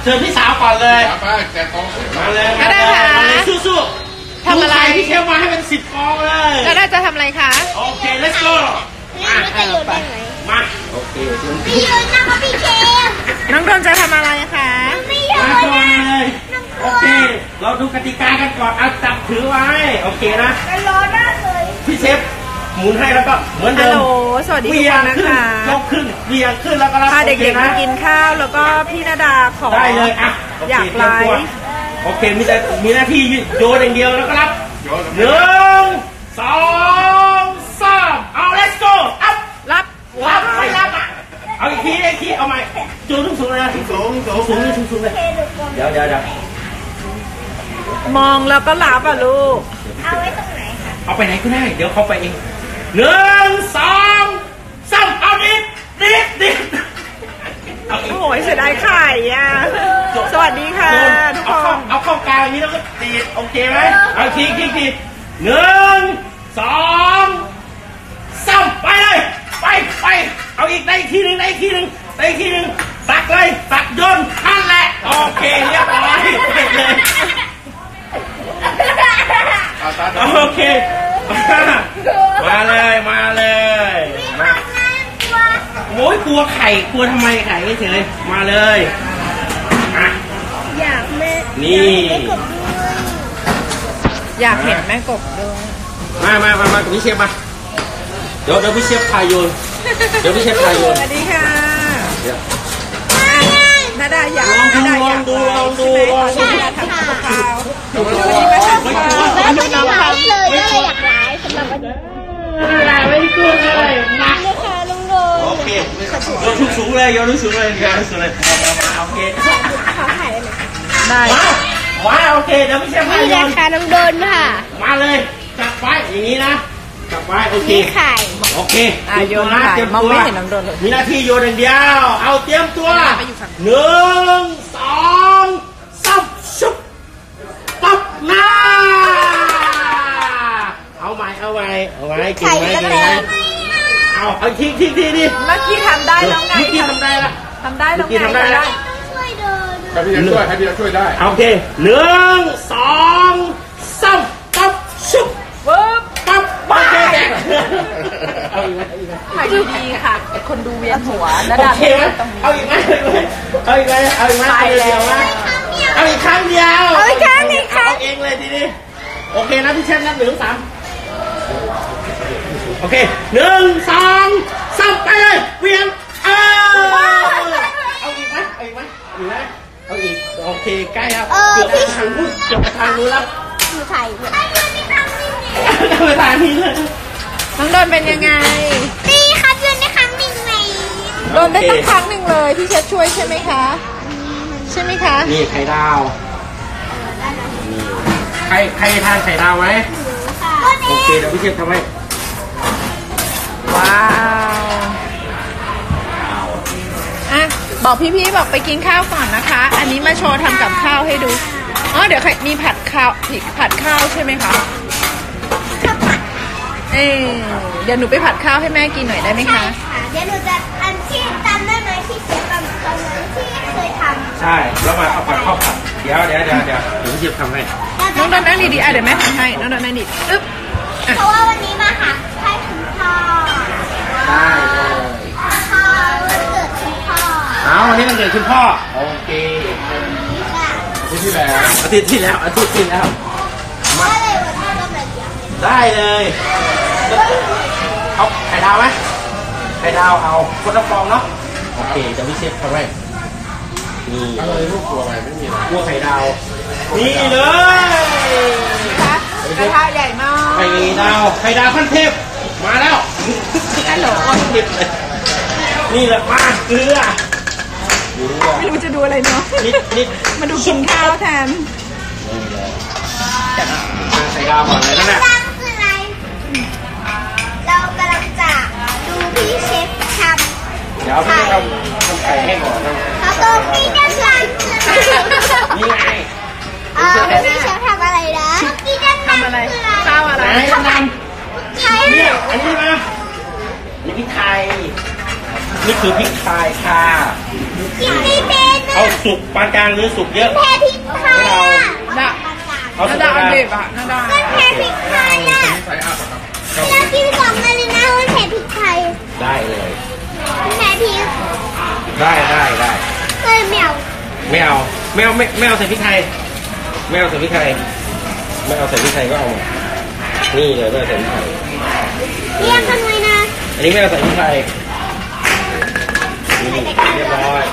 ชิญพี่สาวก่อนเลยมาเลยก็ได้ค่ะสู้ๆทำอะไรพี่เชฟมาให้เป็น10 ฟองเลยก็ได้จะทำอะไรคะโอเค let's go มาโอเคพี่โยนนะคะพี่เชฟน้องโดนจะทำอะไรคะไม่โยนเลยโอเคเราดูกติกากันก่อนเอาจับถือไว้โอเคนะรอได้เลยพี่เชฟหมุนให้แล้วก็เหมือนเดิมสวัสดีทุกคนนะคะยกขึ้นเวียงขึ้นแล้วก็พาเด็กๆมากินข้าวแล้วก็พี่นาดาขอได้เลยอ่ะอยากไลฟ์โอเคมีหน้าที่โยนอย่างเดียวแล้วก็รับ1 2 3เอา let's go อัพรับไม่รับอ่ะเอาอีกทีเอาใหม่โยนสูงเลยนะสูงเลยเดี๋ยวมองแล้วก็รับอ่ะลูกเอาไว้ตรงไหนคะเอาไปไหนก็ได้เดี๋ยวเขาไปเอง1 2 3เอาดิโอ้ยเสียดายไข่อ่ะสวัสดีค่ะทุกคนเอาเข้ากลางนี้แล้วก็ตีโอเคไหมเอาที1 2 3ไปเลยไปเอาอีกได้ทีหนึ่งตักเลยตักโยนนั่นแหละโอเคเรียบร้อยเลยโอเคมาเลยโอ้ยกลัวไข่กลัวทำไมไข่เฉยมาเลยอยากแม่นี่อยากเห็นแม่กบด้วยมากับพี่เชฟมาเดี๋ยวพี่เชฟพายโยนสวัสดีค่ะนาดาอยากลองดูนาดาทำกับข้าววันนี้มาทำข้าวดูน้องทำเลยก็เลยอยากไลฟ์สำหรับวันนี้ไม่ได้กู้เลยมาเลยค่ะลุงโดโอเคโยนสูงเลยโอเคขอถ่ายได้เลยได้ว้าโอเคเดี๋ยวพี่เชฟพายโยนค่ะลุงโดนค่ะมาเลยจับไว้อย่างนี้นะจับไว้โอเคไข่โอเคโยนนะมองไม่เห็นน้ำโดนเลยมีหน้าที่โยนอย่างเดียวเอาเตรียมตัว1 2 3ชุบปั๊บน้าเอาไว้กินไว้เอาทิ้งดิเมื่อกี้ทำได้แล้วไงทำได้แล้วทำได้แล้วไงช่วยเดินให้พี่ช่วยได้โอเค1 2 3ปั๊บชุบปั๊บโอเคถ่ายดีค่ะคนดูเวียนหัวนาดาเอาอีกไหมไปแล้วเอาอีกครั้งเดียวเอาเองเลยทีนี้โอเคนะพี่เชฟนับ1 3โอเค1 2 3ไปเลยเวียงเอาอีกไหมเอาอีกโอเคใกล้แล้วเกือบทางนู้นแล้วดูถ่ายไปทางนี้เลยน้องโดนเป็นยังไงดีครับโดนได้ครั้งหนึ่งไหมโดนได้ตั้งครั้งหนึ่งเลยพี่เชฟช่วยใช่ไหมคะนี่ไข่ดาวใครทานไข่ดาวไหมโอเคเดี๋ยวพี่เชฟทำให้ว้าวอ่ะบอกพี่ๆบอกไปกินข้าวก่อนนะคะอันนี้มาโชว์ทำกับข้าวให้ดูอ๋อเดี๋ยวมีผัดข้าวใช่ไหมคะเดี๋ยวหนูไปผัดข้าวให้แม่กินหน่อยได้ไหมคะเดี๋ยวหนูจะอันที่จำได้ไหมที่เชฟตอนนั้นที่เคยทำใช่แล้วมาเอาผัดข้าวผัดเดี๋ยวพี่เชฟทำให้น้องโดนนั่งดีๆเดี๋ยวแม่ทำให้น้องโดนนั่งดีเพราะว่าวันนี้มาหาให้คุณพ่อได้เลยพ่อวันเกิดคุณพ่อวันนี้วันเกิดคุณพ่อโอเคอาทิตย์ที่แล้วมาเลยวันพ่อก็แบบนี้ได้เลยเอาไข่ดาวไหมไข่ดาวเอาคนละฟองเนาะโอเคจะพี่เชฟทำให้นี่อะไรลูกกลัวอะไรไม่มีอะไรกลัวไข่ดาวนี่เลยกระทะใหญ่มากไข่ดาวขั้นเทพมาแล้วฮัลโหลนี่แหละมาเกลือไม่รู้จะดูอะไรเนาะมาดูกินข้าวแทนไข่ดาวก่อนเลยนั่นแหละเรากำลังจะดูพี่เชฟทำเดี๋ยวพี่ทำไข่ให้ก่อนเขาต้องมีด้านล่างนี่ไงพี่เชฟทำอะไรนะพี่ด้านล่างคืออะไรข้าวอะไรใช่เนี่ยอันนี้มานี่พริกไทยนี่คือพริกไทยค่ะกินไม่เป็นเอาสสุกปานกลางหรือสุกเยอะแพ้พริกไทยอ่ะน่ะเอาสุน่ากปาดานกลางเด็บอ่ะน่าดาก็แพ้พริกไทยอ่ะใส่อาบครับเรากินสองมาเลยนะว่าแพ้พริกไทยได้เลยแพ้พริกได้เคยเหมียวไม่เอาใส่พริกไทยไม่เอาใส่พริกไทยไม่เอาใส่พริกไทยก็เอามานี่เลยไม่เอาใส่พริกไทยเรียกทำไมนะอันนี้ไม่เอาใส่พริกไทยนี่เรียบร้อย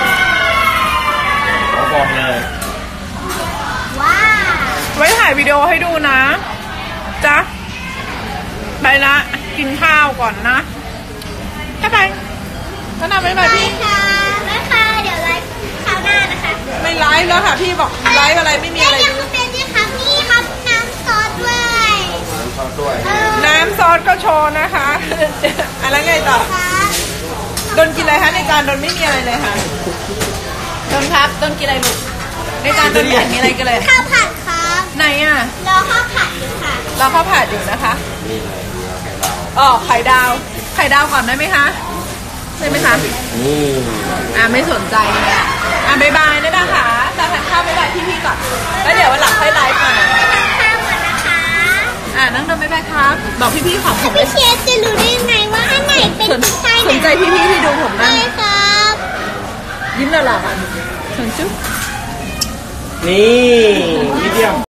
ขอบอกเลยว้าวไว้ถ่ายวิดีโอให้ดูนะจ๊ะไปละกินข้าวก่อนนะบ๊ายบายก็นำบ๊ายบายไปพี่ค่ะแม่ค่ะเดี๋ยวไลฟ์คราวหน้านะคะไม่ไลฟ์แล้วค่ะพี่บอกไลฟ์อะไรไม่มีอะไรแล้วยังเป็นนี่ครับนี่ครับน้ำซอสด้วยชอบด้วยน้ำซอสก็โชว์นะคะ อะไรไงต่อครับดนกินอะไรคะในจานดนไม่มีอะไรเลยค่ะดนครับดนกินอะไรลูกในจานดนไม่เห็นมีอะไรกันเลยข้าวผัดครับไหนอ่ะรอข้าวผัดอยู่ค่ะเราข้าวผัดอยู่นะคะนี่เลยอ๋อไข่ดาวก่อนได้ไหมคะได้ไหมคะนี่ไม่สนใจเลยบ๊ายบายนะนะคะตาทานข้าวบ๊ายบายพี่ๆก่อนแล้วเดี๋ยววันหลังค่อยไลฟ์มาข้าวก่อนนะคะนั่งดมบ๊ายบายครับบอกพี่ๆของผมพี่เชฟจะรู้ได้ยังไงว่าอันไหนเป็นพริกไทยสนใจพี่ๆที่ดูผมใช่บ้างครับยิ้มหล่อๆอ่ะสนจุ๊บนี่วิดีโอ